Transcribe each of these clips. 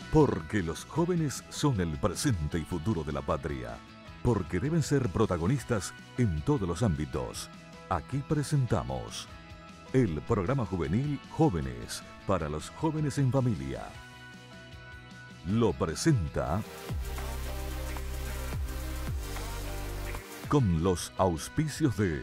Porque los jóvenes son el presente y futuro de la patria. Porque deben ser protagonistas en todos los ámbitos. Aquí presentamos el programa juvenil Jóvenes para los jóvenes en familia. Lo presenta con los auspicios de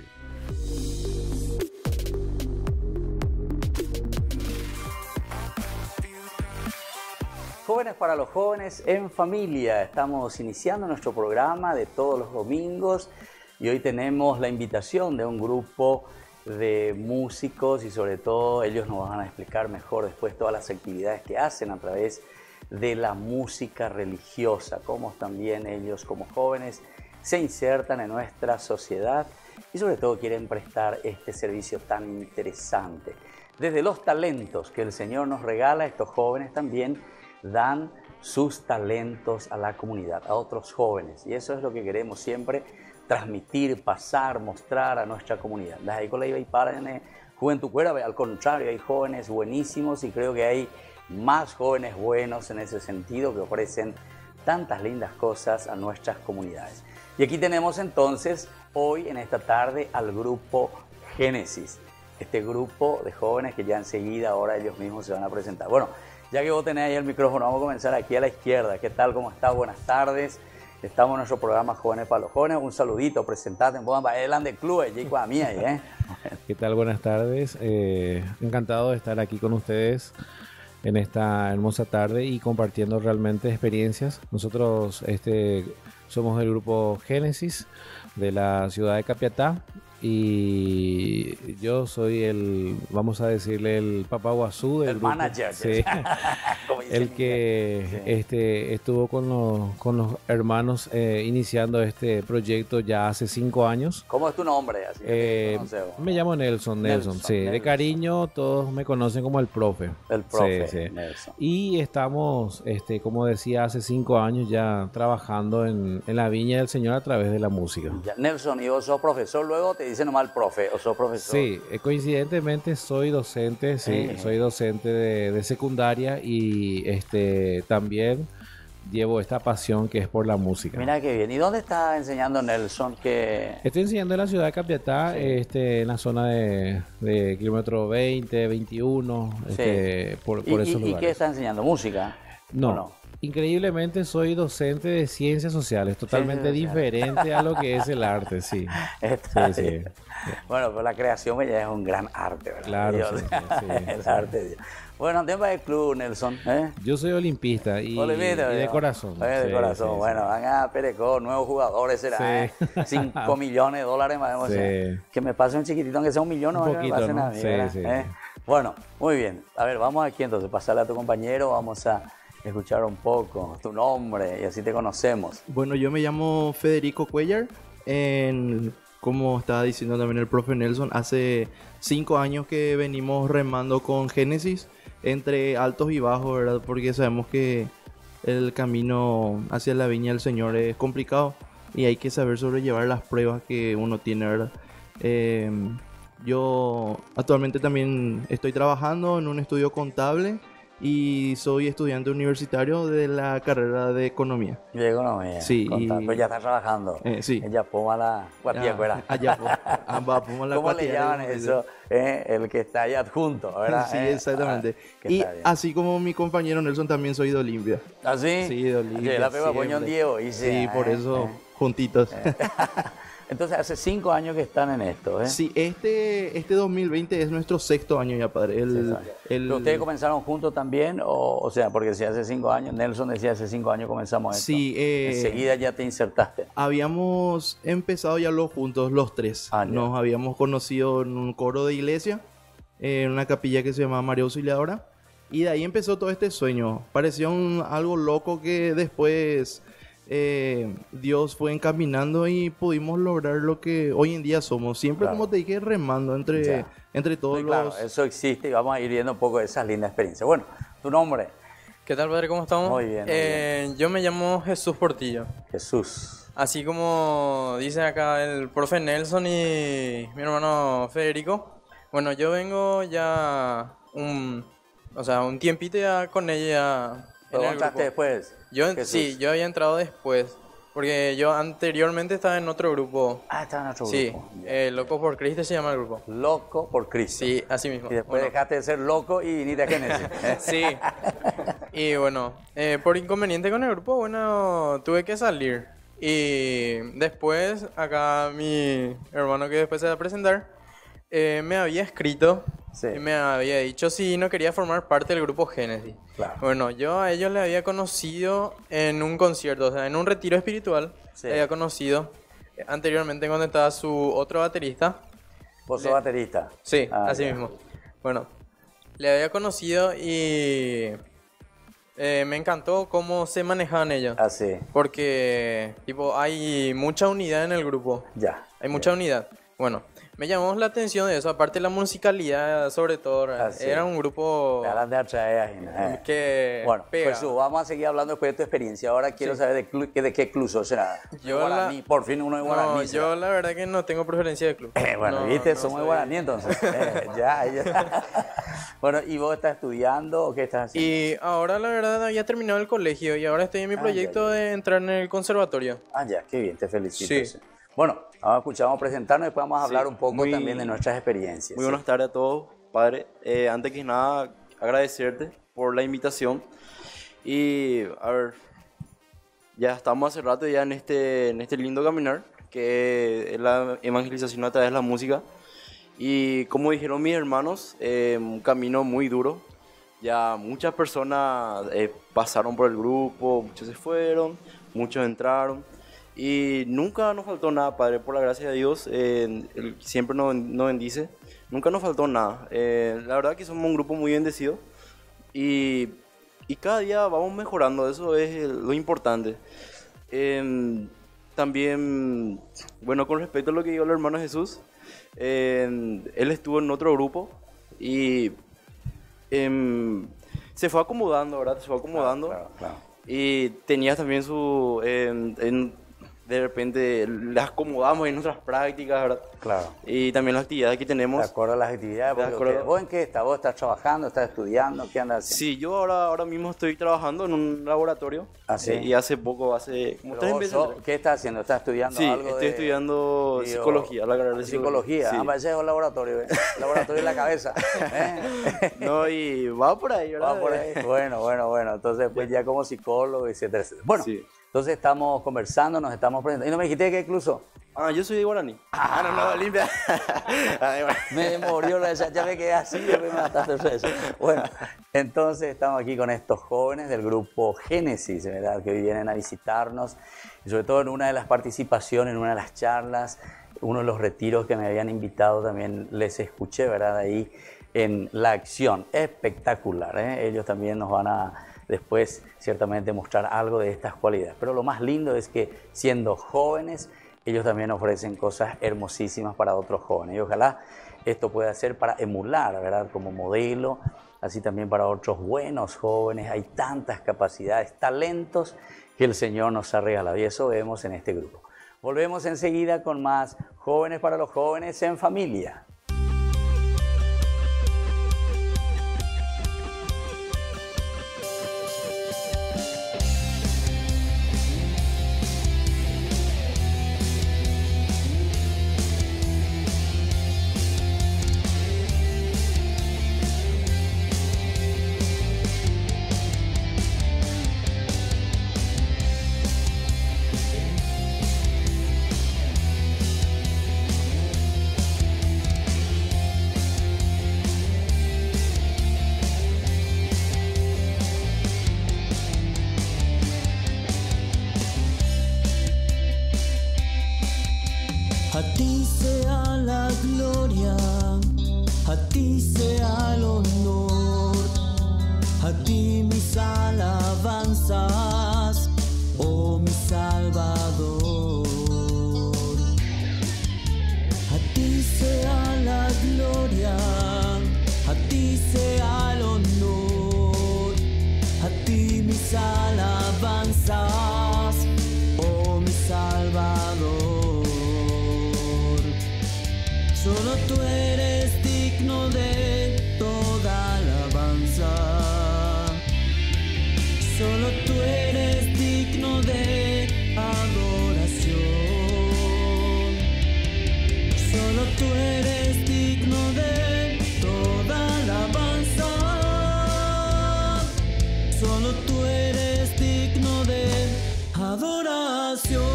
Jóvenes para los jóvenes en familia. Estamos iniciando nuestro programa de todos los domingos y hoy tenemos la invitación de un grupo de músicos y sobre todo ellos nos van a explicar mejor después todas las actividades que hacen a través de la música religiosa, cómo también ellos como jóvenes se insertan en nuestra sociedad y sobre todo quieren prestar este servicio tan interesante. Desde los talentos que el Señor nos regala, estos jóvenes también dan sus talentos a la comunidad, a otros jóvenes. Y eso es lo que queremos siempre transmitir, pasar, mostrar a nuestra comunidad. Las escuelas iba y para en Juventud Cuera, al contrario, hay jóvenes buenísimos y creo que hay más jóvenes buenos en ese sentido que ofrecen tantas lindas cosas a nuestras comunidades. Y aquí tenemos entonces hoy en esta tarde al grupo Génesis, este grupo de jóvenes que ya enseguida ahora ellos mismos se van a presentar. Bueno, ya que vos tenés ahí el micrófono, vamos a comenzar aquí a la izquierda. ¿Qué tal? ¿Cómo está? Buenas tardes. Estamos en nuestro programa Jóvenes para los Jóvenes. Un saludito, presentate. Elan de club, ¿eh? ¿Qué tal? Buenas tardes. Encantado de estar aquí con ustedes en esta hermosa tarde y compartiendo realmente experiencias. Nosotros somos el grupo Génesis de la ciudad de Capiatá. Y yo soy vamos a decirle, el papaguazú del grupo. Manager. Sí. El que estuvo con los hermanos iniciando este proyecto ya hace 5 años. ¿Cómo es tu nombre? Así me llamo Nelson, sí. Nelson. De cariño todos me conocen como el profe. El profe, sí. Nelson. Y estamos, como decía, hace 5 años ya trabajando en la viña del Señor a través de la música. Ya, Nelson, ¿y vos sos profesor? Luego te dicen nomás el profe, ¿o sos profesor? Sí, coincidentemente soy docente, soy docente de secundaria y también llevo esta pasión que es por la música. Mira qué bien. ¿Y dónde está enseñando Nelson? Estoy enseñando en la ciudad de Capiatá, en la zona de kilómetro 20, 21, por esos lugares. ¿Y qué está enseñando? ¿Música? No. Increíblemente soy docente de ciencias sociales, totalmente diferente a lo que es el arte, sí. Sí. Bueno, pues la creación ya es un gran arte, ¿verdad? Claro, Dios. El arte de Dios. Bueno, tema del club, Nelson. Yo soy olimpista y de corazón. De corazón. Sí, bueno, van a Perecó, nuevos jugadores, será, $5 millones más. Que me pase un chiquitito, aunque sea $1 millón, un poquito, me pase ¿no? nada. Bueno, muy bien. A ver, vamos aquí entonces, pasarle a tu compañero, vamos a escuchar un poco tu nombre y así te conocemos. Bueno, yo me llamo Federico Cuellar. Como estaba diciendo también el profe Nelson, hace 5 años que venimos remando con Génesis entre altos y bajos, ¿verdad? Porque sabemos que el camino hacia la viña del Señor es complicado y hay que saber sobrellevar las pruebas que uno tiene, ¿verdad? Yo actualmente también estoy trabajando en un estudio contable y soy estudiante universitario de la carrera de Economía. De Economía. Sí. Pues ya estás trabajando. Sí. Ella poma la guatiacuera. ¿Cómo le llaman eso? El que está ahí adjunto, ¿verdad? Sí, exactamente. Y así como mi compañero Nelson, también soy de Olimpia. ¿Ah, sí? Sí, de Olimpia. La pega Poñón Diego. Sí, por eso juntitos. Entonces, hace 5 años que están en esto, ¿eh? Sí, este 2020 es nuestro 6º año ya, padre. ¿Pero ustedes comenzaron juntos también? O sea, porque si hace 5 años, Nelson decía hace 5 años comenzamos esto. Sí. Enseguida ya te insertaste. Habíamos empezado ya juntos, los 3. Nos habíamos conocido en un coro de iglesia, en una capilla que se llamaba María Auxiliadora. Y de ahí empezó todo este sueño. Parecía algo loco que después Dios fue encaminando y pudimos lograr lo que hoy en día somos. Siempre, como te dije, remando entre todos los... Claro, eso existe y vamos a ir viendo un poco de esas lindas experiencias. Bueno, tu nombre. ¿Qué tal, padre? ¿Cómo estamos? Muy bien. Yo me llamo Jesús Portillo. Jesús. Así como dice acá el profe Nelson y mi hermano Federico. Bueno, yo vengo ya un tiempito ya con ella Pero en vos el entraste grupo. después. Yo, Jesús. sí, yo había entrado después. Porque yo anteriormente estaba en otro grupo. Ah, estaba en otro Sí, grupo. Locos por Cristo se llama el grupo. Loco por Cristo. Sí, así mismo. Y después Bueno, dejaste de ser loco y viniste a Génesis. sí. Y bueno, por inconveniente con el grupo, bueno, tuve que salir. Y después, acá mi hermano que después se va a presentar, me había escrito Sí. y me había dicho si no quería formar parte del grupo Génesis. Claro. Bueno, yo a ellos les había conocido en un concierto, o sea, en un retiro espiritual. Sí. Les había conocido anteriormente cuando estaba su otro baterista. Vos sos baterista. Sí, Ah, así ya. mismo. Bueno, le había conocido y me encantó cómo se manejaban ellos. Ah, sí. Porque, tipo, hay mucha unidad en el grupo. Ya. Hay mucha unidad. Bueno, me llamó la atención de eso. Aparte la musicalidad, sobre todo. Ah, sí. Era un grupo Me hablan de atraer. que Bueno, pega. Jesús, vamos a seguir hablando después de tu experiencia. Ahora quiero saber de qué club sos. O sea, Yo guaraní. Por fin uno de guaraní. No, yo la verdad que no tengo preferencia de club. Bueno, No, viste, no somos de soy- guaraní entonces. Ya. Bueno, ¿y vos estás estudiando o qué estás haciendo? Y ahora la verdad había terminado el colegio y ahora estoy en mi proyecto de entrar en el conservatorio. Ah, ya, qué bien, te felicito. Sí. Bueno, vamos a escuchar, vamos a presentarnos y después vamos a hablar Sí, un poco muy- también de nuestras experiencias. Muy ¿sí? buenas tardes a todos, padre. Antes que nada, agradecerte por la invitación. Y, a ver, ya estamos hace rato ya en este lindo caminar, que es la evangelización a través de la música. Y como dijeron mis hermanos, un camino muy duro. Ya muchas personas pasaron por el grupo, muchos se fueron, muchos entraron. Y nunca nos faltó nada, Padre, por la gracia de Dios. Él siempre nos bendice. Nunca nos faltó nada. La verdad que somos un grupo muy bendecido. Y cada día vamos mejorando, eso es lo importante. También, bueno, con respecto a lo que dijo el hermano Jesús, él estuvo en otro grupo y se fue acomodando, ¿verdad? Se fue acomodando. Claro. Y tenía también su... de repente las acomodamos en nuestras prácticas, ¿verdad? Claro. Y también las actividades que De tenemos. acuerdo a las actividades. De porque acuerdo. ¿Vos en qué estás? ¿Vos estás trabajando? ¿Estás estudiando? ¿Qué andas haciendo? Sí, yo ahora mismo estoy trabajando en un laboratorio. ¿Ah, sí? Y hace poco, hace como Pero 3 vos meses. sos- ¿Qué estás haciendo? ¿Estás estudiando Sí, algo estoy estudiando bio- psicología, la carrera de psicología? Sí. Ah, parece un laboratorio, ¿eh? Laboratorio en la cabeza. ¿eh? No, y va por ahí, ¿verdad? Va por ahí. Bueno. Entonces, pues ya como psicólogo, etcétera. Bueno, Sí. entonces estamos conversando, nos estamos presentando. ¿Y no me dijiste qué incluso? Ah, yo soy de Guaraní. No, limpia. Ay, bueno. Me murió la ya me quedé así, después me mataste eso. Bueno, entonces estamos aquí con estos jóvenes del grupo Génesis, ¿verdad? Que hoy vienen a visitarnos. Y sobre todo en una de las participaciones, en una de las charlas, uno de los retiros que me habían invitado también les escuché, ¿verdad? Ahí en la acción. Espectacular, ¿eh? Ellos también nos van a después ciertamente mostrar algo de estas cualidades. Pero lo más lindo es que siendo jóvenes, ellos también ofrecen cosas hermosísimas para otros jóvenes. Y ojalá esto pueda ser para emular, ¿verdad? Como modelo, así también para otros buenos jóvenes. Hay tantas capacidades, talentos que el Señor nos ha regalado. Y eso vemos en este grupo. Volvemos enseguida con más Jóvenes para los Jóvenes en Familia. A ti sea la gloria, a ti sea el honor, a ti mis alabanzas, oh mi Salvador. A ti sea la gloria, a ti sea el honor, a ti mis alabanzas, oh mi Salvador. Solo tú eres digno de toda alabanza. Solo tú eres digno de adoración. Solo tú eres digno de toda alabanza. Solo tú eres digno de adoración.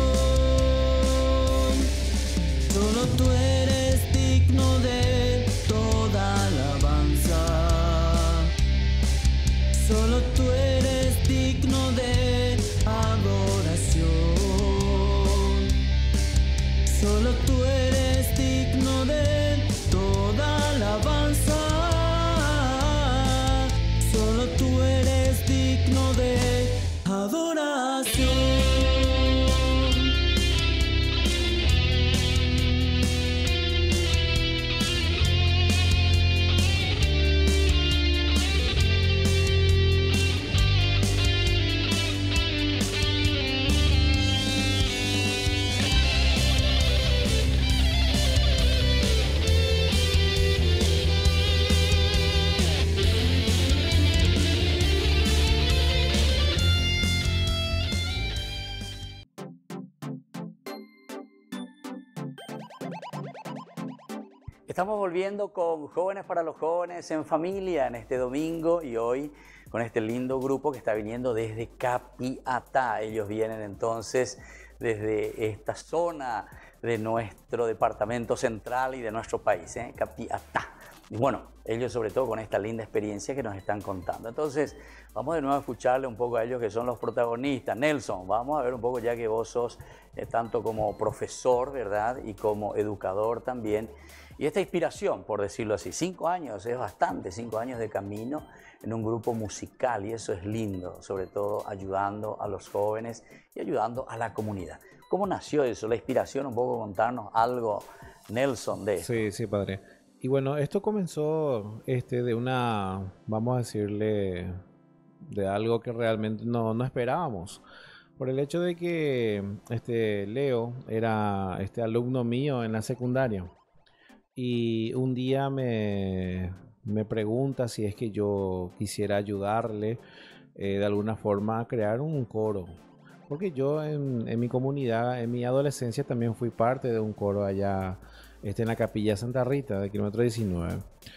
Solo tú eres digno de toda alabanza. Solo tú eres digno de adoración. Solo tú eres digno de toda alabanza. Solo tú eres digno de adoración. Estamos volviendo con Jóvenes para los Jóvenes en Familia en este domingo y hoy con este lindo grupo que está viniendo desde Capiatá. Ellos vienen entonces desde esta zona de nuestro departamento central y de nuestro país, Capiatá. Y bueno, ellos sobre todo con esta linda experiencia que nos están contando. Entonces, vamos de nuevo a escucharle un poco a ellos que son los protagonistas. Nelson, vamos a ver un poco ya que vos sos tanto como profesor, ¿verdad? Y como educador también. Y esta inspiración, por decirlo así, 5 años es bastante, 5 años de camino en un grupo musical y eso es lindo, sobre todo ayudando a los jóvenes y ayudando a la comunidad. ¿Cómo nació eso? La inspiración, un poco contarnos algo, Nelson, de esto. Sí, padre. Y bueno, esto comenzó de una, vamos a decirle, de algo que realmente no esperábamos. Por el hecho de que Leo era alumno mío en la secundaria. Y un día me pregunta si es que yo quisiera ayudarle de alguna forma a crear un coro. Porque yo en mi comunidad, en mi adolescencia también fui parte de un coro allá en la Capilla Santa Rita de kilómetro 19.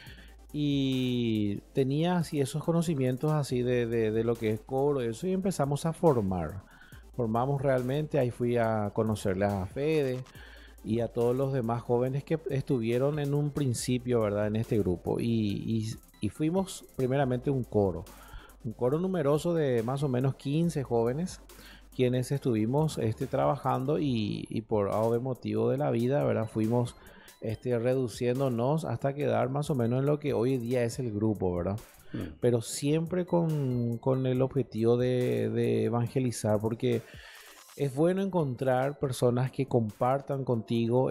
Y tenía así esos conocimientos así de lo que es coro, eso, y empezamos a formar. Formamos realmente, ahí fui a conocerle a Fede y a todos los demás jóvenes que estuvieron en un principio, ¿verdad? En este grupo. Y fuimos primeramente un coro numeroso de más o menos 15 jóvenes, quienes estuvimos trabajando y por algún motivo de la vida, ¿verdad? Fuimos reduciéndonos hasta quedar más o menos en lo que hoy día es el grupo, ¿verdad? Pero siempre con el objetivo de evangelizar, porque es bueno encontrar personas que compartan contigo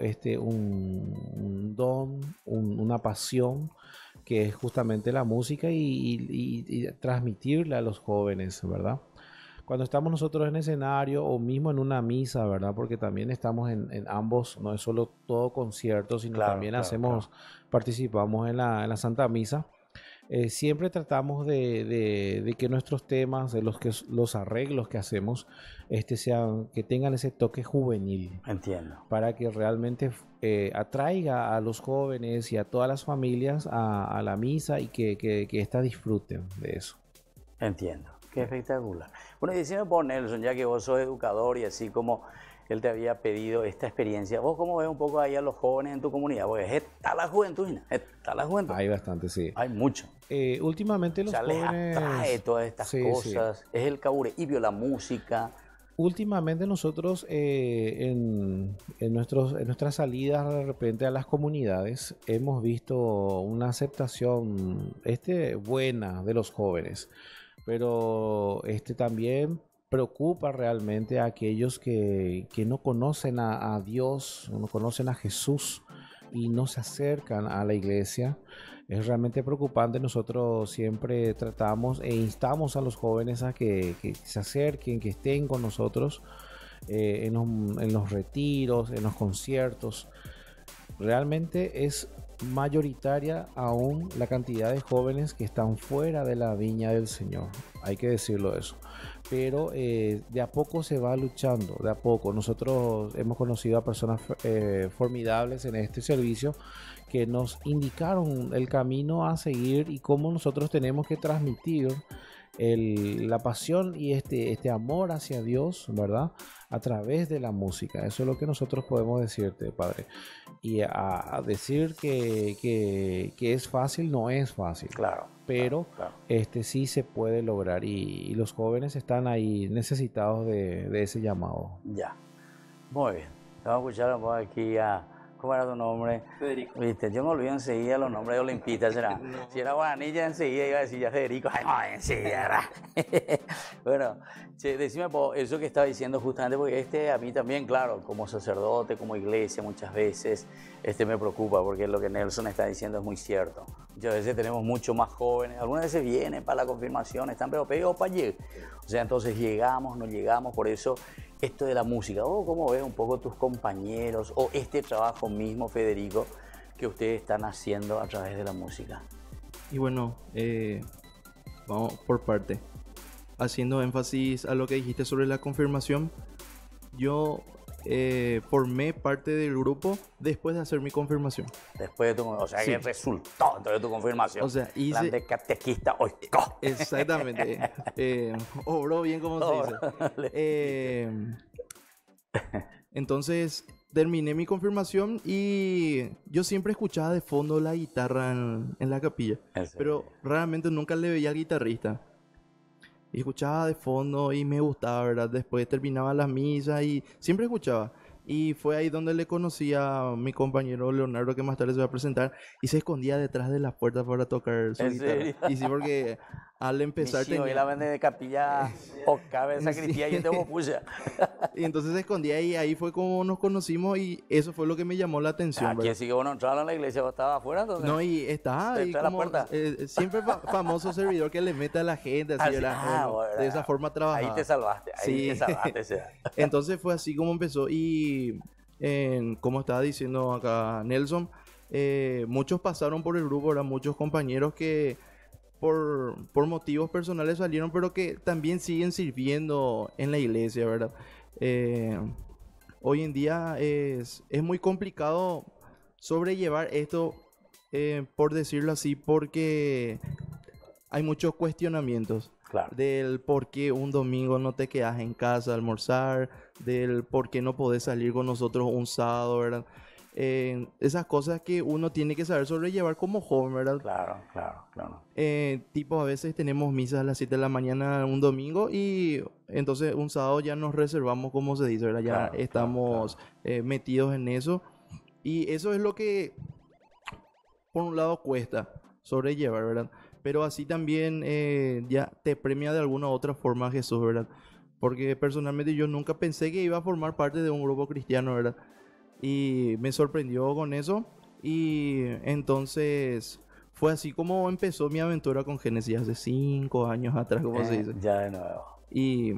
un don, una pasión, que es justamente la música y transmitirla a los jóvenes, ¿verdad? Cuando estamos nosotros en escenario o mismo en una misa, ¿verdad? Porque también estamos en ambos, no es solo todo concierto, sino también participamos en la Santa Misa. Siempre tratamos de que nuestros temas, los arreglos que hacemos, que tengan ese toque juvenil. Entiendo. Para que realmente atraiga a los jóvenes y a todas las familias a la misa y que éstas disfruten de eso. Entiendo. Qué espectacular. Bueno, y decime por Nelson, ya que vos sos educador y así como él te había pedido esta experiencia, ¿vos cómo ves un poco ahí a los jóvenes en tu comunidad? Porque está la juventud, está la juventud. Hay bastante, sí. Hay mucho. Últimamente los jóvenes... les atrae todas estas cosas. Sí. Es el caureibio, la música. Últimamente nosotros en nuestras salidas de repente a las comunidades hemos visto una aceptación buena de los jóvenes. Pero también preocupa realmente a aquellos que no conocen a Dios, no conocen a Jesús y no se acercan a la iglesia. Es realmente preocupante. Nosotros siempre tratamos e instamos a los jóvenes a que se acerquen, que estén con nosotros en los retiros, en los conciertos. Realmente es mayoritaria aún la cantidad de jóvenes que están fuera de la viña del Señor. Hay que decirlo eso. Pero de a poco se va luchando, de a poco. Nosotros hemos conocido a personas formidables en este servicio que nos indicaron el camino a seguir y cómo nosotros tenemos que transmitir la pasión y este amor hacia Dios, ¿verdad? A través de la música. Eso es lo que nosotros podemos decirte, Padre. Y a decir que es fácil, no es fácil. Claro. Pero claro. Sí se puede lograr y los jóvenes están ahí necesitados de ese llamado. Ya. Muy bien. Vamos a escuchar aquí a... ¿Cómo era tu nombre? Federico. Viste, yo me olvido enseguida los nombres de olimpistas, ¿será? No. Si era guanilla, enseguida iba a decir ya Federico. Ay, no, enseguida, ¿verdad? Bueno, che, decime eso que estaba diciendo justamente, porque a mí también, claro, como sacerdote, como iglesia, muchas veces me preocupa, porque lo que Nelson está diciendo es muy cierto. Muchas veces tenemos mucho más jóvenes, algunas veces vienen para la confirmación, están pero pegados para llegar. O sea, entonces llegamos, no llegamos, por eso esto de la música. ¿Cómo ves un poco tus compañeros o este trabajo mismo, Federico, que ustedes están haciendo a través de la música? Y bueno, vamos por parte. Haciendo énfasis a lo que dijiste sobre la confirmación, yo formé parte del grupo después de hacer mi confirmación. Después de o sea, sí. que resultó entonces de tu confirmación. O sea, hice... Plan de catequista hoy. Exactamente. Obró bien como se dice. Entonces, terminé mi confirmación y yo siempre escuchaba de fondo la guitarra en la capilla. Pero realmente nunca le veía al guitarrista. Y escuchaba de fondo y me gustaba, ¿verdad? Después terminaba las misas y siempre escuchaba. Y fue ahí donde le conocí a mi compañero Leonardo, que más tarde se va a presentar, y se escondía detrás de las puertas para tocar su guitarra. ¿Serio? Y sí, porque al empezar tenía... Y la vende de capilla o cabe sacristía y tengo puya. Y entonces se escondía y ahí fue como nos conocimos y eso fue lo que me llamó la atención. Aquí así que bueno, entraron a la iglesia, vos estabas afuera entonces. No, y estaba ahí como siempre famoso servidor que le mete a la gente, así, bueno, de esa forma trabajaba. Ahí te salvaste, sí. Te salvaste. Sí. Entonces fue así como empezó y como estaba diciendo acá Nelson, muchos pasaron por el grupo, eran muchos compañeros que por motivos personales salieron, pero que también siguen sirviendo en la iglesia, ¿verdad? Hoy en día es muy complicado sobrellevar esto, por decirlo así, porque hay muchos cuestionamientos. Claro. Del por qué un domingo no te quedas en casa a almorzar, del por qué no podés salir con nosotros un sábado, ¿verdad? Esas cosas que uno tiene que saber sobrellevar como joven, ¿verdad? Claro. Tipo, a veces tenemos misas a las 7 de la mañana un domingo y entonces un sábado ya nos reservamos, como se dice, ¿verdad? Ya estamos metidos en eso. Y eso es lo que, por un lado, cuesta sobrellevar, ¿verdad? Pero así también ya te premia de alguna u otra forma Jesús, ¿verdad? Porque personalmente yo nunca pensé que iba a formar parte de un grupo cristiano, ¿verdad? Y me sorprendió con eso. Y entonces fue así como empezó mi aventura con Génesis hace 5 años atrás, como se dice. Ya de nuevo. Y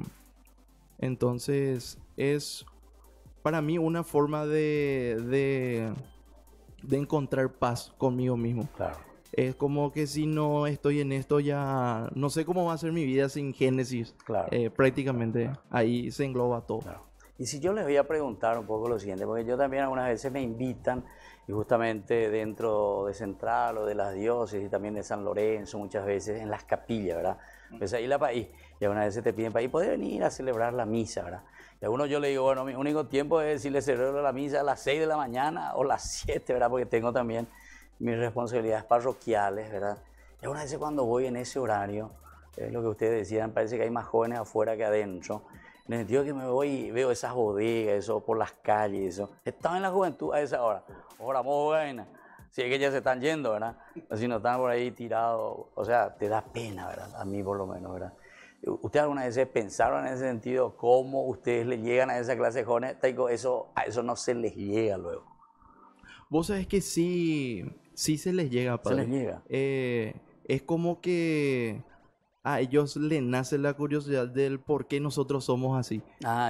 entonces es para mí una forma de encontrar paz conmigo mismo. Claro. Es como que si no estoy en esto ya no sé cómo va a ser mi vida sin Génesis. Claro. Prácticamente ahí se engloba todo. Claro. Y si yo les voy a preguntar un poco lo siguiente, porque yo también algunas veces me invitan, y justamente dentro de Central o de las diócesis y también de San Lorenzo, muchas veces en las capillas, ¿verdad? Pues ahí la país, y algunas veces te piden para ir, poder venir a celebrar la misa, ¿verdad? Y a uno yo le digo, bueno, mi único tiempo es decirle celebro la misa a las 6 de la mañana o las 7, ¿verdad? Porque tengo también mis responsabilidades parroquiales, ¿verdad? Y algunas veces cuando voy en ese horario, es lo que ustedes decían, parece que hay más jóvenes afuera que adentro. En el sentido que me voy y veo esas bodegas, eso por las calles, eso. Estaba en la juventud a esa hora. Ahora, buena. Si es que ya se están yendo, ¿verdad? Si no están por ahí tirados. O sea, te da pena, ¿verdad? A mí por lo menos, ¿verdad? ¿Ustedes alguna vez pensaron en ese sentido cómo ustedes le llegan a esa clase de jóvenes? A eso no se les llega luego. Vos sabés que sí se les llega, padre. Se les llega. Es como que a ellos les nace la curiosidad del por qué nosotros somos así.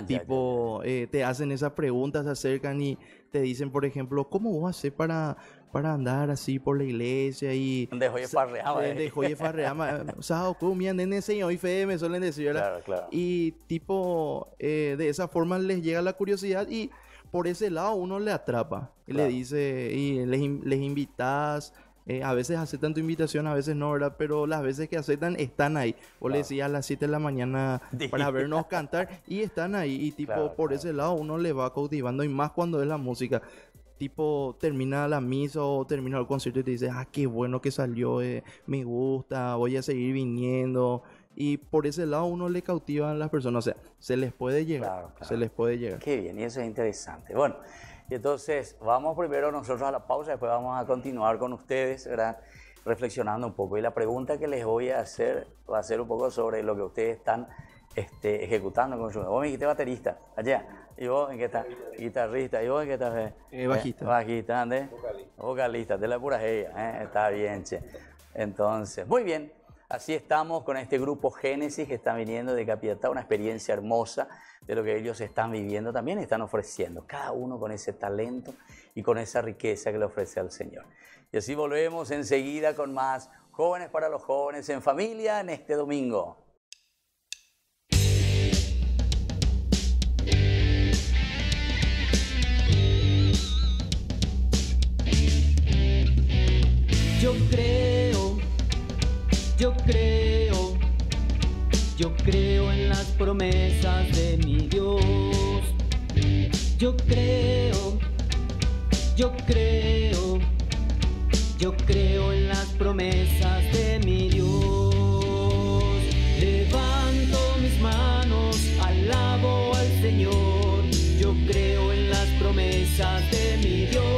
Te hacen esas preguntas, se acercan y te dicen, por ejemplo, ¿cómo vos haces para para andar así por la iglesia y... Dejó de farrear, Dejó de farrear. O sea, comía nene señor y fe, me suelen decir, ¿verdad? Claro, claro. Y tipo, de esa forma les llega la curiosidad y por ese lado uno le atrapa. Y Claro. le dice, y les invitas. A veces aceptan tu invitación, a veces no, ¿verdad? Pero las veces que aceptan, están ahí. O le decías a las 7 de la mañana para vernos cantar y están ahí. Y tipo, Claro, por claro. ese lado uno le va cautivando y más cuando es la música. Tipo, termina la misa o termina el concierto y te dice, ah, qué bueno que salió, me gusta, voy a seguir viniendo. Y por ese lado uno le cautiva a las personas, o sea, se les puede llegar, Claro, claro. se les puede llegar. Qué bien, y eso es interesante. Bueno, y entonces vamos primero nosotros a la pausa, después vamos a continuar con ustedes, ¿verdad? Reflexionando un poco. Y la pregunta que les voy a hacer va a ser un poco sobre lo que ustedes están ejecutando con su... Vos me dijiste baterista, allá. ¿Y vos en qué estás? Guitarrista. ¿Y vos en qué estás? Bajista. Bajista, ¿ande? Vocalista, de la pura ella, Está bien, che. Entonces, muy bien. Así estamos con este grupo Génesis que está viniendo de Capiatá, una experiencia hermosa de lo que ellos están viviendo, también están ofreciendo, cada uno con ese talento y con esa riqueza que le ofrece al Señor. Y así volvemos enseguida con más Jóvenes para los Jóvenes en Familia en este domingo. Yo creo, yo creo, yo creo en las promesas de mi Dios. Yo creo, yo creo, yo creo en las promesas de mi Dios. Levanto mis manos, alabo al Señor. Yo creo en las promesas de mi Dios.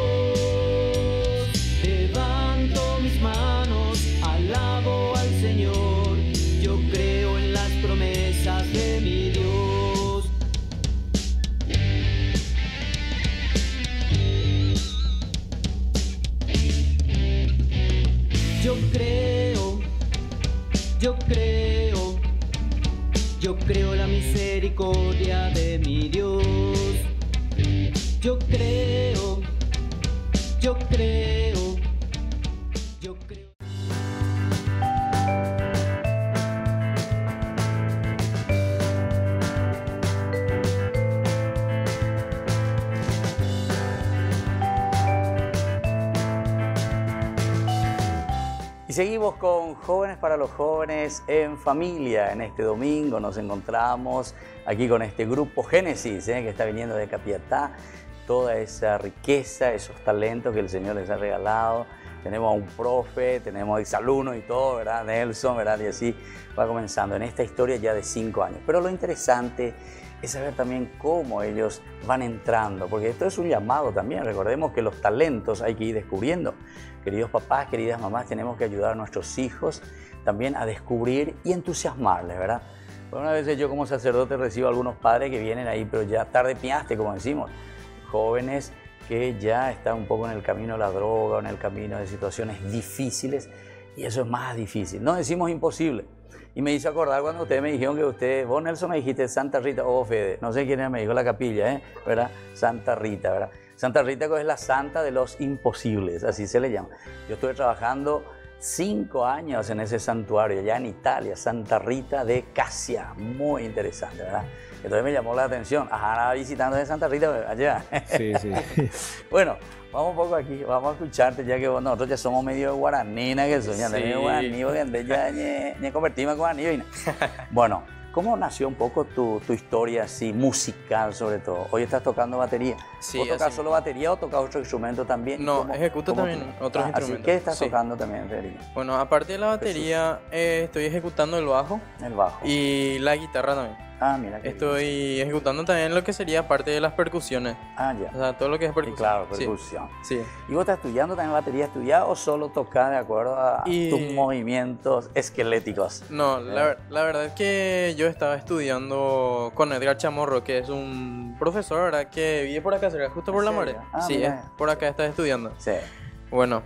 Levanto mis manos, alabo al Señor. Yo creo en las promesas de mi Dios. Yo creo, yo creo, yo creo la misericordia de mi Dios. Yo creo, yo creo, yo creo. Y seguimos con Jóvenes para los Jóvenes en Familia. En este domingo nos encontramos aquí con este grupo Génesis, que está viniendo de Capiatá. Toda esa riqueza, esos talentos que el Señor les ha regalado. Tenemos a un profe, tenemos exalumnos y todo, ¿verdad? Nelson, ¿verdad? Y así va comenzando en esta historia ya de 5 años. Pero lo interesante es saber también cómo ellos van entrando, porque esto es un llamado también. Recordemos que los talentos hay que ir descubriendo. Queridos papás, queridas mamás, tenemos que ayudar a nuestros hijos también a descubrir y entusiasmarles, ¿verdad? Bueno, una vez yo como sacerdote recibo a algunos padres que vienen ahí, pero ya tarde piaste, como decimos, jóvenes que ya están un poco en el camino de la droga o en el camino de situaciones difíciles, y eso es más difícil. No decimos imposible. Y me hizo acordar cuando ustedes me dijeron que vos Nelson me dijiste Santa Rita, o Fede, no sé quién era, me dijo la capilla, ¿verdad? Santa Rita, ¿verdad? Santa Rita es la santa de los imposibles, así se le llama. Yo estuve trabajando 5 años en ese santuario, allá en Italia, Santa Rita de Casia, muy interesante, ¿verdad? Entonces me llamó la atención, ajá, visitando de Santa Rita allá. Sí, sí. Bueno, vamos un poco aquí, vamos a escucharte, ya que nosotros ya somos medio guaranina, que son, ya medio guaraní, porque ya convertimos en guaraní. Bueno, ¿cómo nació un poco tu historia así, musical sobre todo? Hoy estás tocando batería. Sí, ¿Vos tocas solo batería o tocas otro instrumento también? No, ejecuto también otros instrumentos. Así que estás Sí. tocando también, Federico. Bueno, aparte de la batería, estoy ejecutando el bajo El bajo. y la guitarra también. Ah, mira. qué Estoy ejecutando también lo que sería parte de las percusiones. bien. Ah, ya. O sea, todo lo que es Y percusión. claro, Sí, percusión. sí. ¿Y vos estás estudiando también batería estudiada o solo tocas de acuerdo a Y- tus movimientos esqueléticos? No, la verdad es que yo estaba estudiando con Edgar Chamorro, que es un profesor, ¿verdad? Que vive por acá cerca, justo por ¿En la serio? Mare. Ah, Sí, mira. por acá está estudiando. Sí. Bueno,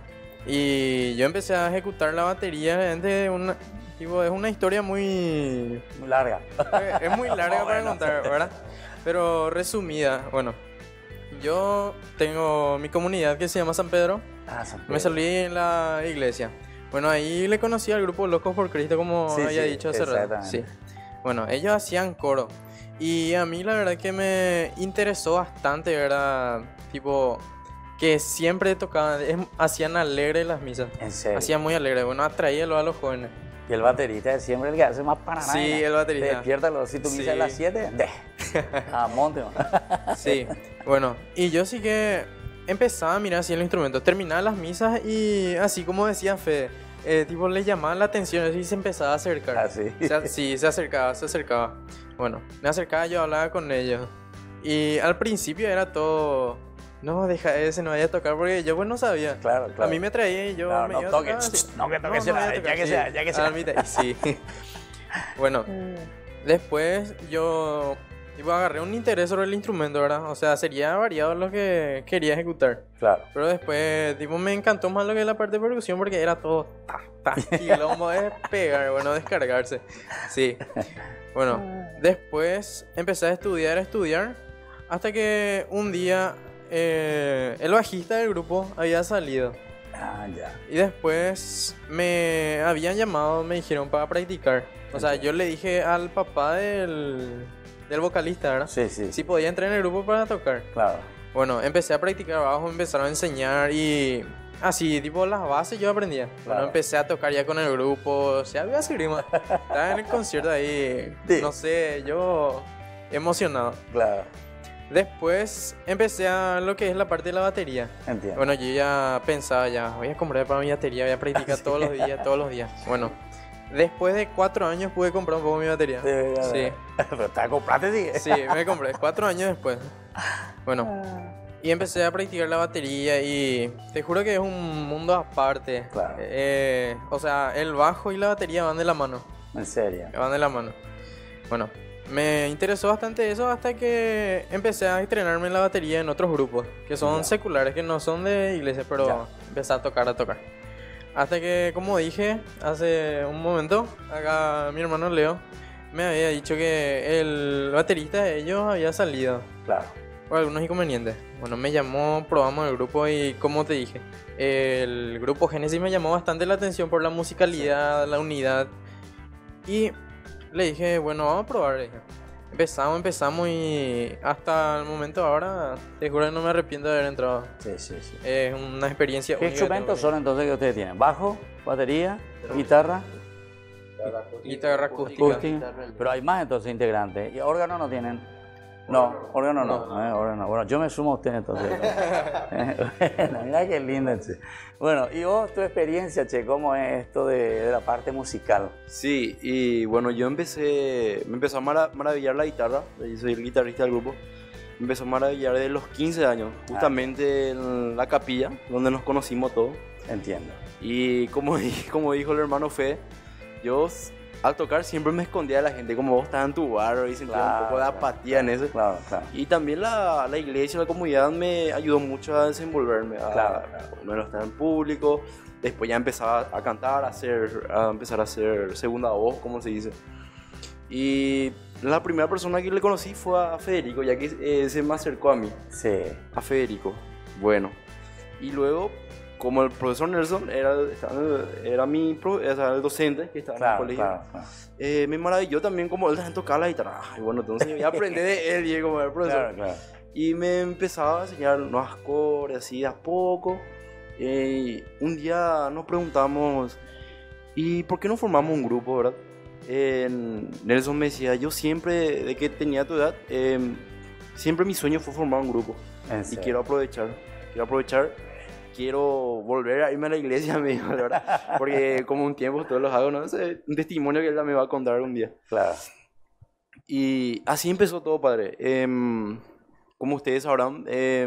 y yo empecé a ejecutar la batería es una historia muy... Muy larga. Es muy larga para Bueno. contar, ¿verdad? Pero resumida, bueno. yo tengo mi comunidad que se llama San Pedro. San Pedro. Me salí en la iglesia. Bueno, ahí le conocí al grupo Locos por Cristo, como había dicho hace rato. Sí. Bueno, ellos hacían coro. Y a mí la verdad que me interesó bastante, ¿verdad? Tipo, que siempre tocaban, hacían alegre las misas. ¿En serio? Hacían muy alegre. Bueno, atraíalo a los jóvenes. Y el baterista es siempre el que hace más panamá. Sí, el baterista. Despiértalo, si tu misa es a las 7, a monte. Sí, bueno, y yo sí que empezaba a mirar así el instrumento, terminaba las misas y así como decía Fede, tipo le llamaba la atención y se empezaba a acercar. ¿Ah, sí? Sí, se acercaba. Bueno, me acercaba, yo hablaba con ellos y al principio era todo, no, deja ese, no vaya a tocar porque yo pues no sabía. Claro. A mí me traía y yo claro, me no iba a toques, tocar así. no que toques, ya que sea. Sí. Bueno, después yo agarré un interés sobre el instrumento, ¿verdad? O sea, sería variado lo que quería ejecutar. Claro. Pero después, tipo, me encantó más lo que es la parte de percusión porque era todo quilombo de pegar, bueno, descargarse. Sí. Bueno, después empecé a estudiar, hasta que un día el bajista del grupo había salido. Ah, ya. Y después me habían llamado, me dijeron para practicar. O sea, yo le dije al papá del vocalista, ¿verdad? Sí. Si podía entrar en el grupo para tocar. Claro. Bueno, empecé a practicar abajo, me empezaron a enseñar y así, tipo, las bases yo aprendía. Claro. Bueno, empecé a tocar ya con el grupo, o sea, había grima. Estaba en el concierto ahí, Sí. no sé, yo emocionado. Claro. Después empecé a lo que es la parte de la batería. Entiendo. Bueno, yo ya pensaba voy a comprar para mi batería, voy a practicar todos los días. Bueno, después de 4 años pude comprar un poco mi batería. Sí. Pero te compraste, Sí, me compré 4 años después. Bueno, y empecé a practicar la batería y te juro que es un mundo aparte. Claro. O sea, el bajo y la batería van de la mano. En serio. Van de la mano. Bueno, me interesó bastante eso hasta que empecé a estrenarme en la batería en otros grupos que son seculares, que no son de iglesia, pero empecé a tocar. Hasta que, como dije hace un momento, acá mi hermano Leo me había dicho que el baterista de ellos había salido. Claro. Por algunos inconvenientes. Bueno, me llamó, probamos el grupo y como te dije, el grupo Génesis me llamó bastante la atención por la musicalidad, la unidad. Y le dije, bueno, vamos a probar. Empezamos y hasta el momento ahora, te juro que no me arrepiento de haber entrado. Sí. Es una experiencia ¿Qué única. instrumentos son entonces que ustedes tienen? ¿Bajo, batería, guitarra? Guitarra acústica. Pero hay más entonces integrantes. ¿Y órgano no tienen? No, órgano no. Órgano. Bueno, yo me sumo a usted entonces. Bueno, mira qué lindo. Che. Bueno, y vos, tu experiencia, Che, ¿cómo es esto de la parte musical? Sí, y bueno, me empezó a maravillar la guitarra. Yo soy el guitarrista del grupo. Me empezó a maravillar de los 15 años, justamente en la capilla, donde nos conocimos todos. Entiendo. Y como dijo el hermano Fede, yo al tocar siempre me escondía de la gente, como vos estás en tu barrio y sentía un poco de apatía en eso. Claro. Y también la iglesia, la comunidad me ayudó mucho a desenvolverme, a estar en público. Después ya empezaba a cantar, a empezar a hacer segunda voz, como se dice. Y la primera persona que le conocí fue a Federico, ya que se me acercó a mí. Sí. A Federico. Bueno. Y luego, como el profesor Nelson era el docente que estaba en el colegio, me maravilló también como él también tocaba la guitarra. Y bueno, entonces yo aprendí de él y como el profesor. Claro. Y me empezaba a enseñar unos acordes así de a poco. Un día nos preguntamos, ¿y por qué no formamos un grupo, verdad? Nelson me decía, yo siempre, de que tenía tu edad, siempre mi sueño fue formar un grupo. Y quiero aprovechar. Quiero volver a irme a la iglesia, me dijo, ¿verdad? Porque como un tiempo todos los hago, ¿no? Es un testimonio que él me va a contar un día. Claro. Y así empezó todo, padre. Como ustedes sabrán,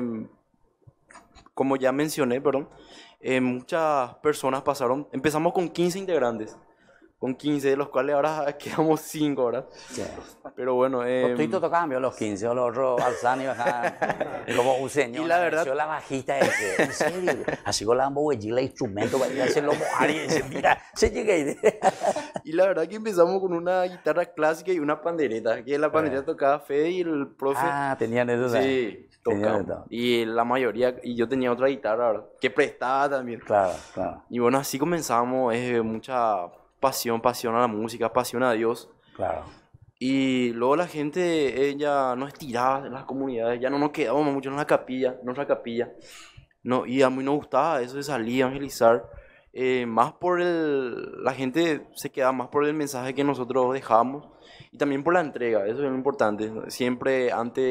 como ya mencioné, muchas personas pasaron. Empezamos con 15 integrantes. Con 15, de los cuales ahora quedamos 5, ¿verdad? Sí. Pero bueno... Los tuitos tocaban, los 15, o los otros alzan y bajaban. Como un señor. Y la verdad... la bajita ese. En serio. Así con la amboguellí, el instrumento, para ir a hacerlo mojar y decir, mira, se llega ahí. Y la verdad que empezamos con una guitarra clásica y una pandereta, que la pandereta tocaba Fede y el profe... tenían eso. Sí, tocaba. Y la mayoría, y yo tenía otra guitarra, ¿verdad? Que prestaba también. Claro. Y bueno, así comenzamos, mucha pasión a la música, pasión a Dios. Claro. Y luego la gente, ella nos estiraba en las comunidades, ya no nos quedábamos mucho en nuestra capilla. No, y a mí nos gustaba eso de salir a evangelizar. Más por la gente se queda más por el mensaje que nosotros dejamos y también por la entrega, eso es lo importante. Siempre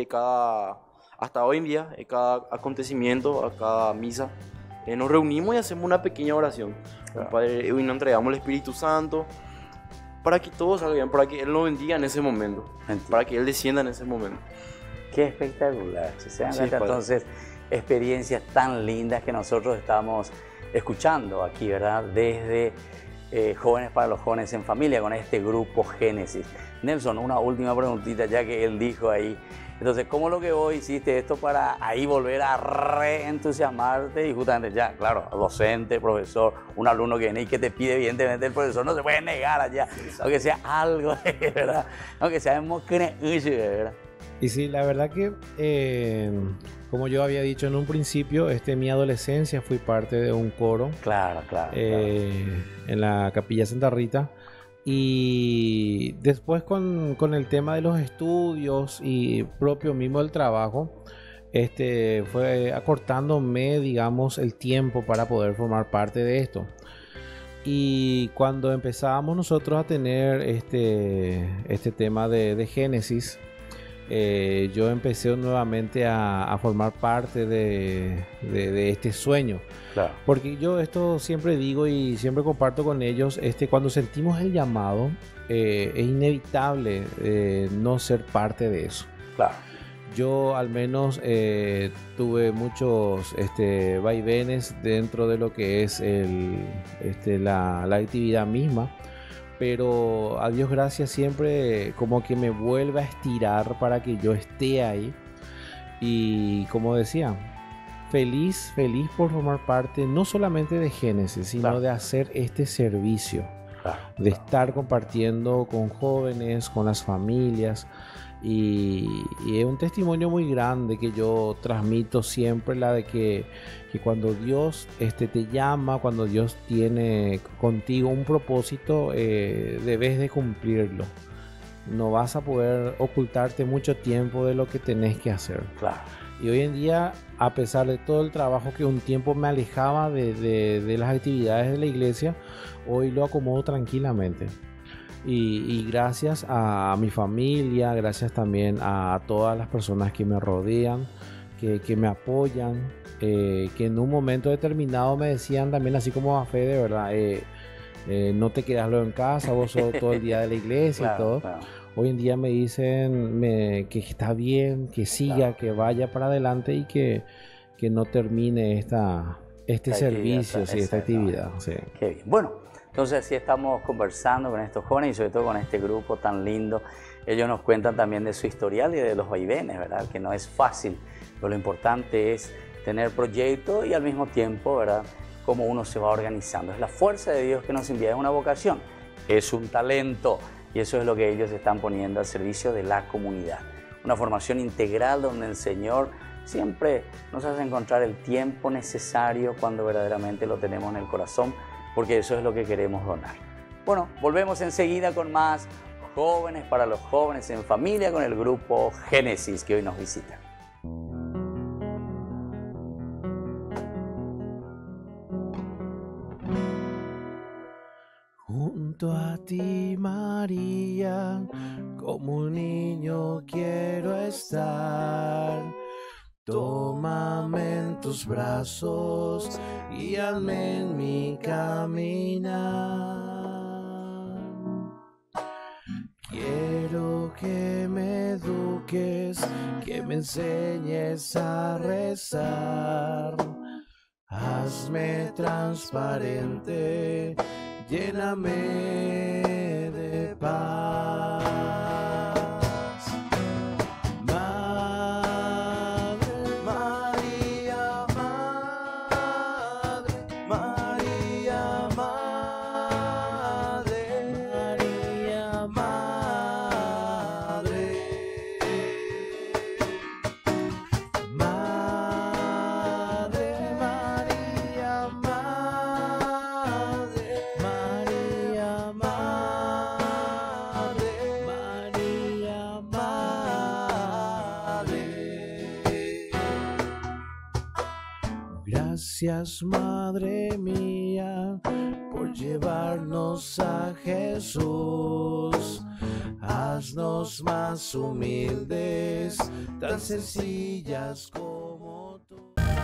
hasta hoy en día, cada acontecimiento, a cada misa, nos reunimos y hacemos una pequeña oración. Claro. Padre, y nos entregamos el Espíritu Santo para que todo salga bien, para que Él nos bendiga en ese momento, para que Él descienda en ese momento. Qué espectacular. Entonces, experiencias tan lindas que nosotros estamos escuchando aquí, ¿verdad? Desde Jóvenes para los Jóvenes en Familia, con este grupo Génesis. Nelson, una última preguntita, ya que él dijo ahí. Entonces, ¿cómo lo que vos hiciste esto para ahí volver a reentusiasmarte? Y justamente ya, claro, docente, profesor, un alumno que viene y que te pide, evidentemente el profesor no se puede negar allá, aunque sea algo, ¿verdad? Aunque sea ¿verdad? Y sí, la verdad que, como yo había dicho en un principio, mi adolescencia fui parte de un coro. Claro. En la Capilla Santa Rita. Y después con el tema de los estudios y propio mismo del trabajo, fue acortándome, digamos, el tiempo para poder formar parte de esto. Y cuando empezábamos nosotros a tener este tema de Génesis, yo empecé nuevamente a formar parte de este sueño. Claro. Porque yo esto siempre digo y siempre comparto con ellos, cuando sentimos el llamado, es inevitable no ser parte de eso. Claro. Yo al menos tuve muchos vaivenes dentro de lo que es la actividad misma. Pero a Dios gracias siempre como que me vuelve a estirar para que yo esté ahí. Y como decía, feliz por formar parte no solamente de Génesis, sino claro. de hacer este servicio, claro. de estar compartiendo con jóvenes, con las familias. Y es un testimonio muy grande que yo transmito siempre, la de que cuando Dios te llama, cuando Dios tiene contigo un propósito, debes de cumplirlo. No vas a poder ocultarte mucho tiempo de lo que tenés que hacer. Claro. Y hoy en día, a pesar de todo el trabajo que un tiempo me alejaba de las actividades de la iglesia, hoy lo acomodo tranquilamente. Y gracias a mi familia, gracias también a todas las personas que me rodean, que me apoyan, que en un momento determinado me decían también, así como a Fede, ¿verdad? No te quedas luego en casa, vos sos todo el día de la iglesia. Claro, y todo. Claro. Hoy en día me dicen que está bien, que siga, claro. que vaya para adelante y que no termine este servicio, esta actividad. Sí. Qué bien. Bueno. Entonces así estamos conversando con estos jóvenes y sobre todo con este grupo tan lindo. Ellos nos cuentan también de su historial y de los vaivenes, ¿verdad? Que no es fácil, pero lo importante es tener proyecto y al mismo tiempo, ¿verdad? Cómo uno se va organizando. Es la fuerza de Dios que nos envía, es una vocación, es un talento y eso es lo que ellos están poniendo al servicio de la comunidad. Una formación integral donde el Señor siempre nos hace encontrar el tiempo necesario cuando verdaderamente lo tenemos en el corazón, porque eso es lo que queremos donar. Bueno, volvemos enseguida con más Jóvenes para los Jóvenes en Familia con el grupo Génesis que hoy nos visita. Junto a ti, María, como un niño quiero estar. Tómame en tus brazos, guíame en mi caminar. Quiero que me eduques, que me enseñes a rezar. Hazme transparente, lléname de paz. Gracias, Madre mía, por llevarnos a Jesús. Haznos más humildes, tan sencillas como tú.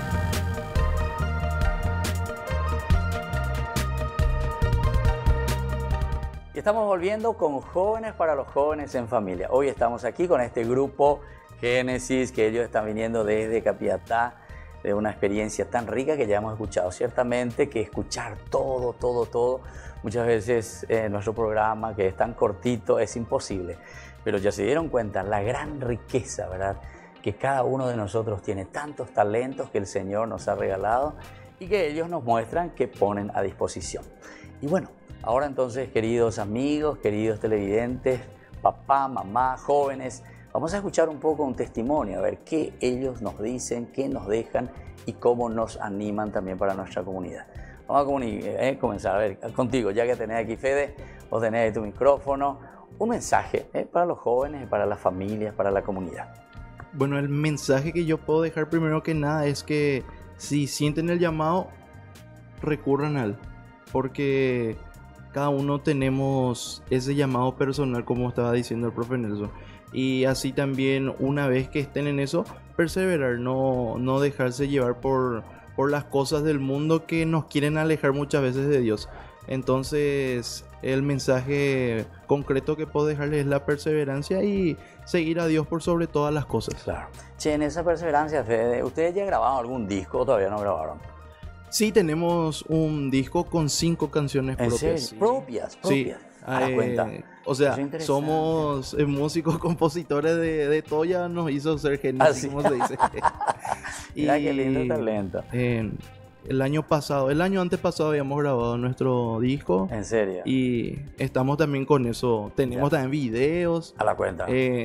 Y estamos volviendo con Jóvenes para los Jóvenes en Familia. Hoy estamos aquí con este grupo Génesis, que ellos están viniendo desde Capiatá, de una experiencia tan rica que ya hemos escuchado. Ciertamente que escuchar todo, muchas veces en nuestro programa, que es tan cortito, es imposible. Pero ya se dieron cuenta la gran riqueza, ¿verdad? Que cada uno de nosotros tiene tantos talentos que el Señor nos ha regalado y que ellos nos muestran que ponen a disposición. Y bueno, ahora entonces, queridos amigos, queridos televidentes, papá, mamá, jóvenes, vamos a escuchar un poco un testimonio, a ver qué ellos nos dicen, qué nos dejan y cómo nos animan también para nuestra comunidad. Vamos a comenzar, a ver, contigo, ya que tenés aquí, Fede, vos tenés ahí tu micrófono, un mensaje para los jóvenes, para las familias, para la comunidad. Bueno, el mensaje que yo puedo dejar primero que nada es que si sienten el llamado, recurran a él, porque cada uno tenemos ese llamado personal, como estaba diciendo el profe Nelson. Y así también, una vez que estén en eso, perseverar, no dejarse llevar por las cosas del mundo que nos quieren alejar muchas veces de Dios. Entonces, el mensaje concreto que puedo dejarles es la perseverancia y seguir a Dios por sobre todas las cosas. Claro. Che, en esa perseverancia, Fede, ¿ustedes ya grabaron algún disco o todavía no grabaron? Sí, tenemos un disco con 5 canciones propias. Sí. ¿Propias? Sí. A la cuenta. O sea, somos músicos, compositores de todo, ya nos hizo ser Génesis, como se dice. Mira qué lindo talento. El año antepasado habíamos grabado nuestro disco. ¿En serio? Y estamos también con eso. Tenemos también videos. A la cuenta.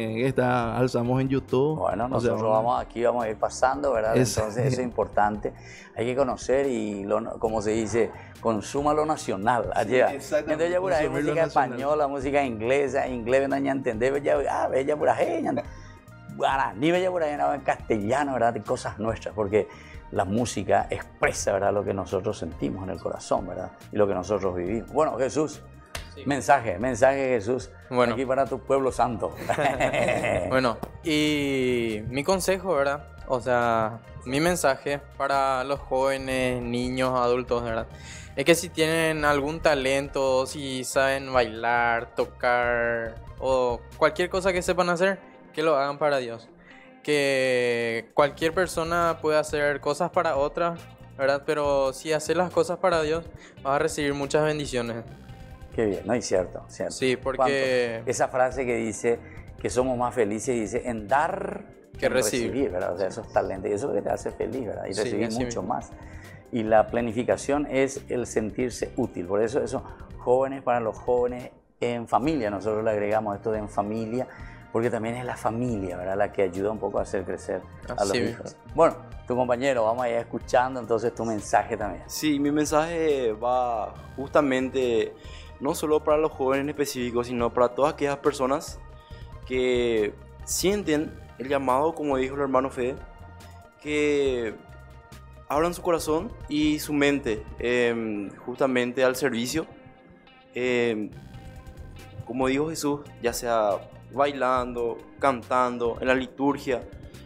Alzamos en YouTube. Bueno, nosotros vamos a ir pasando, ¿verdad? Entonces eso es importante. Hay que conocer y, como se dice, consuma lo nacional. Allá. Entonces ya por ahí música española, música inglesa, inglés no hay entender, bella por ahí, guaraní, bella por ahí en castellano, ¿verdad? De cosas nuestras, porque la música expresa, ¿verdad?, lo que nosotros sentimos en el corazón, ¿verdad? Y lo que nosotros vivimos. Bueno, Jesús, sí. mensaje Jesús, bueno, aquí para tu pueblo santo. Bueno, y mi consejo, ¿verdad? O sea, mi mensaje para los jóvenes, niños, adultos, ¿verdad? Es que si tienen algún talento, si saben bailar, tocar o cualquier cosa que sepan hacer, que lo hagan para Dios. Que cualquier persona puede hacer cosas para otra, ¿verdad? Pero si haces las cosas para Dios, vas a recibir muchas bendiciones. Qué bien, ¿no? Y cierto. Sí, porque... Esa frase que dice que somos más felices, dice, en dar que recibir, ¿verdad? O sea, esos talentos, y eso es lo que te hace feliz, ¿verdad? Y recibir mucho más. Y la planificación es el sentirse útil. Por eso, jóvenes para los jóvenes en familia, nosotros le agregamos esto de en familia, porque también es la familia, ¿verdad?, la que ayuda un poco a hacer crecer a los hijos. Bueno, tu compañero, vamos a ir escuchando entonces tu mensaje también. Sí, mi mensaje va justamente no solo para los jóvenes en específico, sino para todas aquellas personas que sienten el llamado, como dijo el hermano Fede, que abran su corazón y su mente justamente al servicio. Como dijo Jesús, ya sea bailando, cantando, en la liturgia,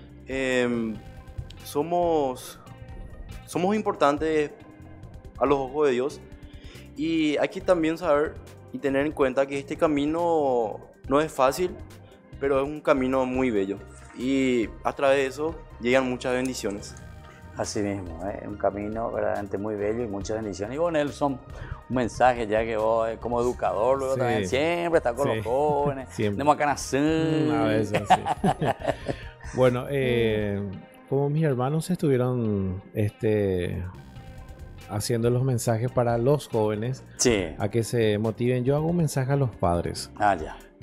somos importantes a los ojos de Dios, y hay que también saber y tener en cuenta que este camino no es fácil, pero es un camino muy bello, y a través de eso llegan muchas bendiciones. Así mismo, un camino verdaderamente muy bello y muchas bendiciones. Y vos, Nelson, un mensaje, ya que vos como educador luego también siempre estás con los jóvenes, tenemos acá a veces, sí. Bueno, como mis hermanos estuvieron haciendo los mensajes para los jóvenes, a que se motiven, yo hago un mensaje a los padres. A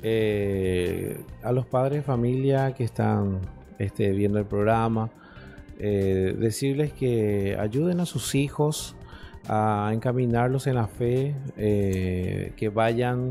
los padres de familia que están viendo el programa, decirles que ayuden a sus hijos a encaminarlos en la fe, que vayan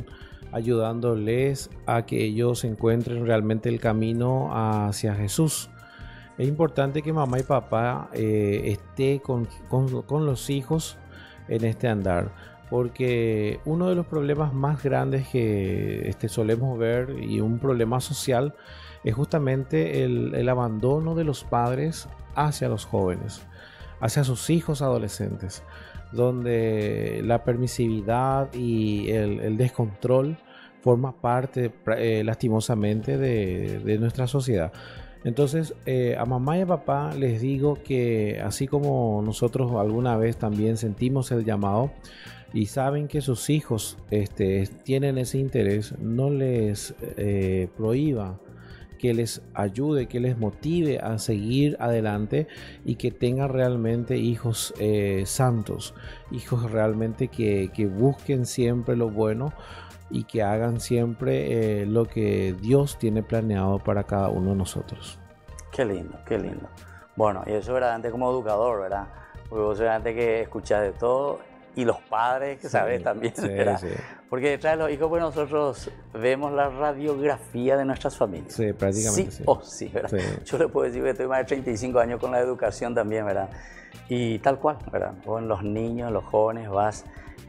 ayudándoles a que ellos encuentren realmente el camino hacia Jesús. Es importante que mamá y papá esté con los hijos en este andar, porque uno de los problemas más grandes que solemos ver, y un problema social, es justamente el abandono de los padres hacia los jóvenes, hacia sus hijos adolescentes, donde la permisividad y el descontrol forma parte lastimosamente de nuestra sociedad. Entonces, a mamá y a papá les digo que así como nosotros alguna vez también sentimos el llamado y saben que sus hijos tienen ese interés, no les prohíba, que les ayude, que les motive a seguir adelante y que tengan realmente hijos santos, hijos realmente que busquen siempre lo bueno y que hagan siempre lo que Dios tiene planeado para cada uno de nosotros. Qué lindo, qué lindo. Bueno, y eso verdaderamente como educador, ¿verdad? Porque vos verdaderamente que escuchás de todo, y los padres, que sabes también, ¿verdad? Sí. Porque detrás de los hijos, pues nosotros vemos la radiografía de nuestras familias. Sí, prácticamente sí. O sí, ¿verdad? Sí. Yo le puedo decir que estoy más de 35 años con la educación también, ¿verdad? Y tal cual, ¿verdad? O en los niños, en los jóvenes vas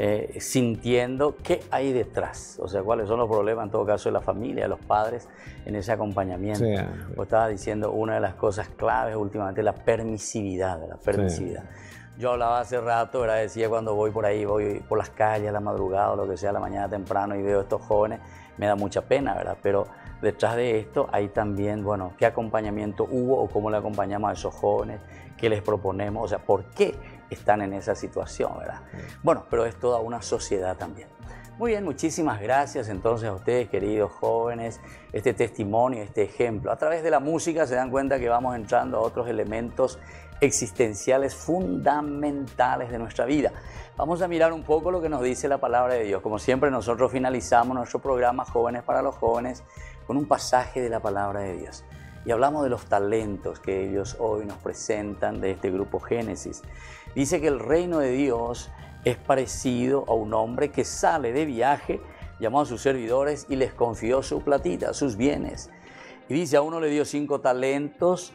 sintiendo qué hay detrás, o sea, cuáles son los problemas en todo caso de la familia, de los padres en ese acompañamiento. Sí. Vos estabas diciendo una de las cosas claves últimamente, la permisividad, la permisividad. Sí. Yo hablaba hace rato, ¿verdad? Decía cuando voy por ahí, voy por las calles a la madrugada o lo que sea, a la mañana temprano y veo a estos jóvenes, me da mucha pena, ¿verdad? Pero detrás de esto hay también, bueno, qué acompañamiento hubo o cómo le acompañamos a esos jóvenes, qué les proponemos, o sea, por qué están en esa situación, ¿verdad? Bueno, pero es toda una sociedad también. Muy bien, muchísimas gracias entonces a ustedes, queridos jóvenes, este testimonio, este ejemplo. A través de la música se dan cuenta que vamos entrando a otros elementos existenciales fundamentales de nuestra vida. Vamos a mirar un poco lo que nos dice la palabra de Dios. Como siempre, nosotros finalizamos nuestro programa Jóvenes para los Jóvenes con un pasaje de la palabra de Dios. Y hablamos de los talentos que ellos hoy nos presentan de este grupo Génesis. Dice que el reino de Dios es parecido a un hombre que sale de viaje, llamó a sus servidores y les confió su platita, sus bienes. Y dice, a uno le dio 5 talentos,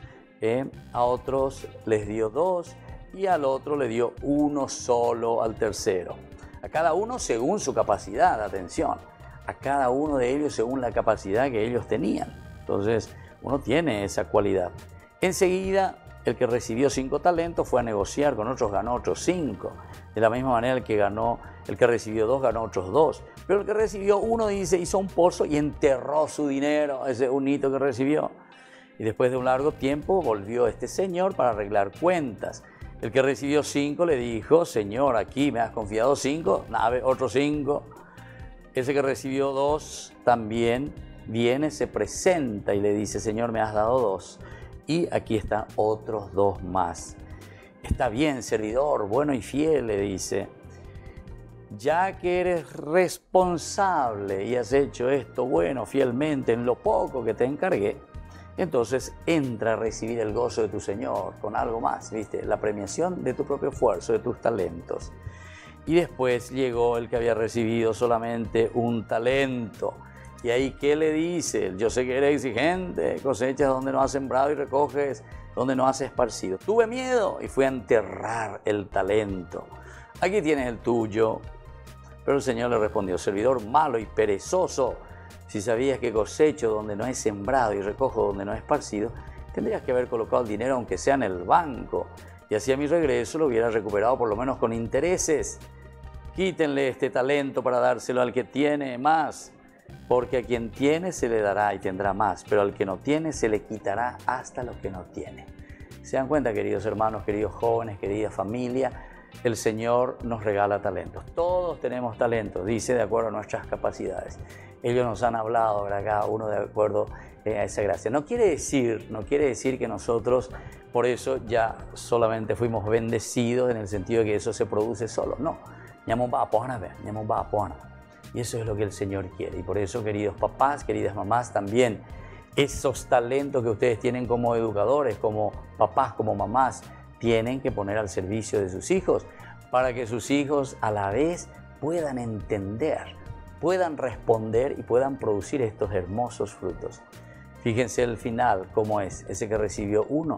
a otros les dio 2 y al otro le dio 1 solo al tercero. A cada uno según su capacidad, atención, a cada uno de ellos según la capacidad que ellos tenían. Entonces, uno tiene esa cualidad. Enseguida, el que recibió 5 talentos fue a negociar con otros, ganó otros 5. De la misma manera, el que recibió 2 ganó otros 2. Pero el que recibió 1, dice, hizo un pozo y enterró su dinero, ese unito que recibió. Y después de un largo tiempo volvió este señor para arreglar cuentas. El que recibió 5 le dijo, Señor, aquí me has confiado 5, nave, otros 5. Ese que recibió 2 también viene, se presenta y le dice, Señor, me has dado 2. Y aquí están otros 2 más. Está bien, servidor, bueno y fiel, le dice. Ya que eres responsable y has hecho esto bueno, fielmente, en lo poco que te encargué, entonces entra a recibir el gozo de tu Señor con algo más, ¿viste? La premiación de tu propio esfuerzo, de tus talentos. Y después llegó el que había recibido solamente 1 talento. Y ahí, ¿qué le dice? Yo sé que eres exigente, cosechas donde no has sembrado y recoges donde no has esparcido. Tuve miedo y fui a enterrar el talento. Aquí tienes el tuyo. Pero el Señor le respondió, servidor malo y perezoso, si sabías que cosecho donde no he sembrado y recojo donde no he esparcido, tendrías que haber colocado el dinero aunque sea en el banco. Y así a mi regreso lo hubiera recuperado por lo menos con intereses. Quítenle este talento para dárselo al que tiene más. Porque a quien tiene se le dará y tendrá más, pero al que no tiene se le quitará hasta lo que no tiene. ¿Se dan cuenta, queridos hermanos, queridos jóvenes, querida familia? El Señor nos regala talentos. Todos tenemos talentos, dice, de acuerdo a nuestras capacidades. Ellos nos han hablado, ¿verdad? Cada uno de acuerdo a esa gracia. No quiere decir que nosotros por eso ya solamente fuimos bendecidos en el sentido de que eso se produce solo. No. Y eso es lo que el Señor quiere. Y por eso, queridos papás, queridas mamás, también esos talentos que ustedes tienen como educadores, como papás, como mamás, tienen que poner al servicio de sus hijos para que sus hijos a la vez puedan entender, puedan responder y puedan producir estos hermosos frutos. Fíjense el final, cómo es, ese que recibió 1.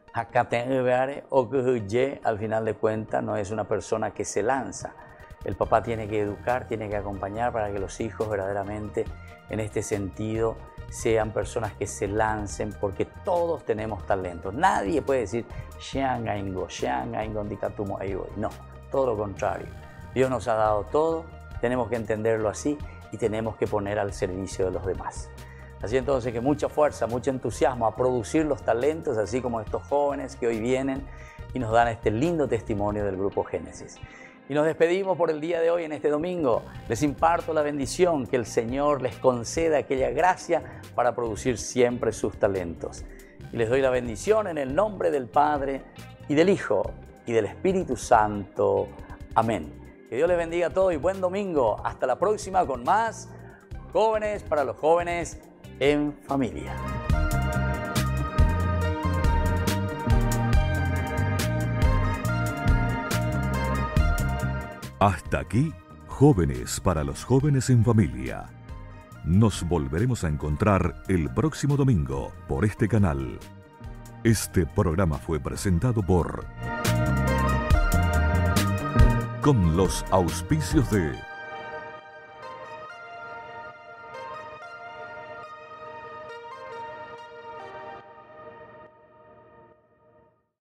O que al final de cuentas no es una persona que se lanza. El papá tiene que educar, tiene que acompañar para que los hijos verdaderamente en este sentido sean personas que se lancen, porque todos tenemos talentos. Nadie puede decir, no, todo lo contrario. Dios nos ha dado todo, tenemos que entenderlo así y tenemos que poner al servicio de los demás. Así entonces que mucha fuerza, mucho entusiasmo a producir los talentos, así como estos jóvenes que hoy vienen y nos dan este lindo testimonio del Grupo Génesis. Y nos despedimos por el día de hoy en este domingo. Les imparto la bendición, que el Señor les conceda aquella gracia para producir siempre sus talentos. Y les doy la bendición en el nombre del Padre y del Hijo y del Espíritu Santo. Amén. Que Dios les bendiga a todos y buen domingo. Hasta la próxima con más Jóvenes para los Jóvenes en Familia. Hasta aquí, Jóvenes para los Jóvenes en Familia. Nos volveremos a encontrar el próximo domingo por este canal. Este programa fue presentado por... con los auspicios de